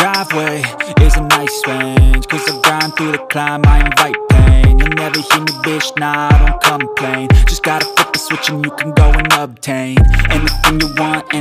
driveway is a nice range, cause I grind through the climb, I invite pain. You'll never hear me, bitch, nah, I don't complain. Just gotta flip the switch and you can go and obtain anything you want,